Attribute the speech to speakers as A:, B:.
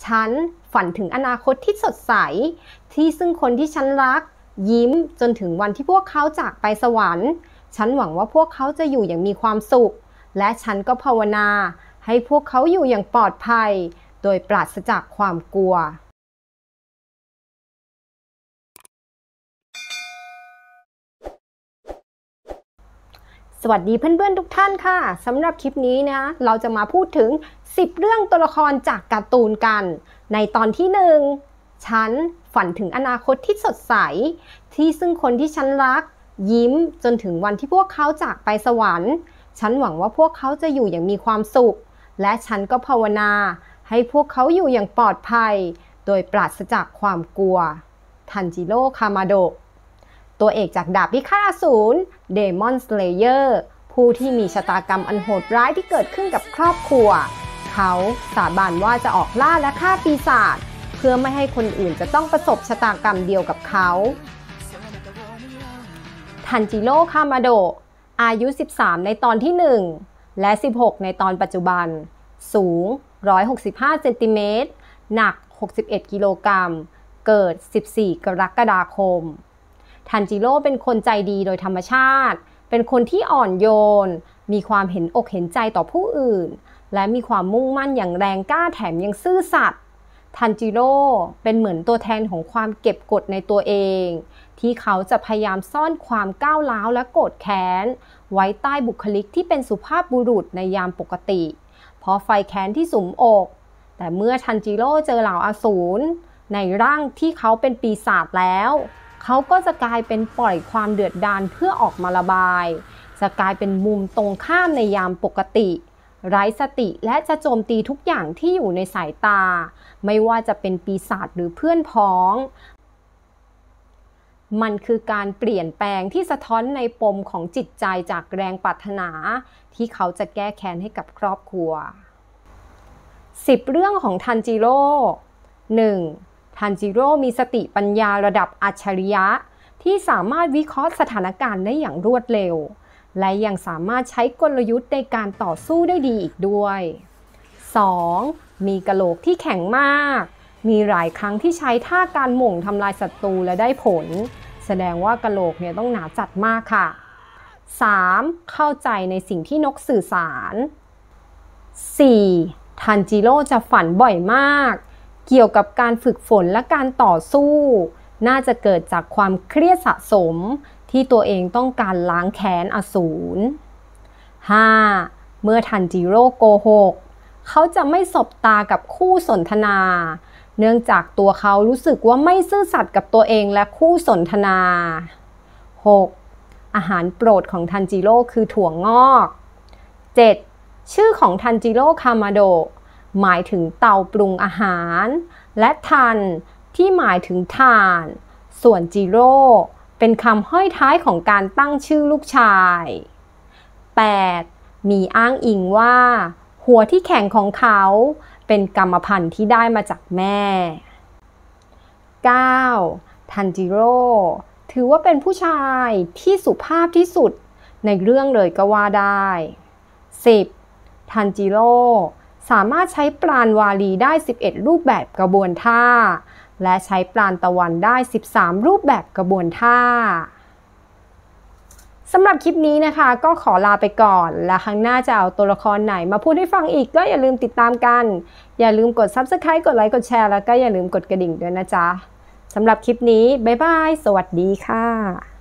A: ฉันฝันถึงอนาคตที่สดใสที่ซึ่งคนที่ฉันรักยิ้มจนถึงวันที่พวกเขาจากไปสวรรค์ฉันหวังว่าพวกเขาจะอยู่อย่างมีความสุขและฉันก็ภาวนาให้พวกเขาอยู่อย่างปลอดภัยโดยปราศจากความกลัวสวัสดีเพื่อนๆทุกท่านค่ะสำหรับคลิปนี้นะเราจะมาพูดถึง10เรื่องตัวละครจากการ์ตูนกันในตอนที่1ฉันฝันถึงอนาคตที่สดใสที่ซึ่งคนที่ฉันรักยิ้มจนถึงวันที่พวกเขาจากไปสวรรค์ฉันหวังว่าพวกเขาจะอยู่อย่างมีความสุขและฉันก็ภาวนาให้พวกเขาอยู่อย่างปลอดภัยโดยปราศจากความกลัวทันจิโร่ คามาโดะตัวเอกจากดาบพิฆาตอสูร เดมอนสเลเยอร์ผู้ที่มีชะตากรรมอันโหดร้ายที่เกิดขึ้นกับครอบครัวเขาสาบานว่าจะออกล่าและฆ่าปีศาจเพื่อไม่ให้คนอื่นจะต้องประสบชะตากรรมเดียวกับเขาทันจิโร่ คามาโดะอายุ13ในตอนที่1และ16ในตอนปัจจุบันสูง165เซนติเมตรหนัก61กิโลกรัมเกิด14กรกฎาคมทันจิโร่เป็นคนใจดีโดยธรรมชาติเป็นคนที่อ่อนโยนมีความเห็นอกเห็นใจต่อผู้อื่นและมีความมุ่งมั่นอย่างแรงกล้าแถมยังซื่อสัตย์ทันจิโร่เป็นเหมือนตัวแทนของความเก็บกดในตัวเองที่เขาจะพยายามซ่อนความก้าวร้าวและโกรธแค้นไว้ใต้บุคลิกที่เป็นสุภาพบุรุษในยามปกติเพราะไฟแค้นที่สุมอกแต่เมื่อทันจิโร่เจอเหล่าอสูรในร่างที่เขาเป็นปีศาจแล้วเขาก็จะกลายเป็นปล่อยความเดือดดาลเพื่อออกมาระบายจะกลายเป็นมุมตรงข้ามในยามปกติไร้สติและจะโจมตีทุกอย่างที่อยู่ในสายตาไม่ว่าจะเป็นปีศาจหรือเพื่อนพ้องมันคือการเปลี่ยนแปลงที่สะท้อนในปมของจิตใจจากแรงปรารถนาที่เขาจะแก้แค้นให้กับครอบครัว10เรื่องของทันจิโร่ 1. ทันจิโร่มีสติปัญญาระดับอัจฉริยะที่สามารถวิเคราะห์สถานการณ์ได้อย่างรวดเร็วและยังสามารถใช้กลยุทธ์ในการต่อสู้ได้ดีอีกด้วย 2. มีกะโหลกที่แข็งมากมีหลายครั้งที่ใช้ท่าการหม่งทำลายศัตรูและได้ผลแสดงว่ากะโหลกเนี่ยต้องหนาจัดมากค่ะ 3. เข้าใจในสิ่งที่นกสื่อสาร 4. ทันจิโร่จะฝันบ่อยมากเกี่ยวกับการฝึกฝนและการต่อสู้น่าจะเกิดจากความเครียดสะสมที่ตัวเองต้องการล้างแค้นอสูร 5. เมื่อทันจิโร่โกหกเขาจะไม่สบตากับคู่สนทนาเนื่องจากตัวเขารู้สึกว่าไม่ซื่อสัตย์กับตัวเองและคู่สนทนา 6. อาหารโปรดของทันจิโร่คือถั่วงอก 7. ชื่อของทันจิโร่ คามาโดะหมายถึงเตาปรุงอาหารและทันที่หมายถึงถ่านส่วนจิโร่เป็นคำห้อยท้ายของการตั้งชื่อลูกชาย 8. มีอ้างอิงว่าหัวที่แข็งของเขาเป็นกรรมพันธุ์ที่ได้มาจากแม่ 9. ทันจิโร่ถือว่าเป็นผู้ชายที่สุภาพที่สุดในเรื่องเลยก็ว่าได้ 10. ทันจิโร่สามารถใช้ปราณวาลีได้11รูปแบบกระบวนท่าและใช้ปราณตะวันได้13รูปแบบกระบวนท่าสำหรับคลิปนี้นะคะก็ขอลาไปก่อนและครั้งหน้าจะเอาตัวละครไหนมาพูดให้ฟังอีกก็อย่าลืมติดตามกันอย่าลืมกด Subscribe กดไลค์กดแชร์แล้วก็อย่าลืมกดกระดิ่งด้วยนะจ๊ะสำหรับคลิปนี้บ๊ายบายสวัสดีค่ะ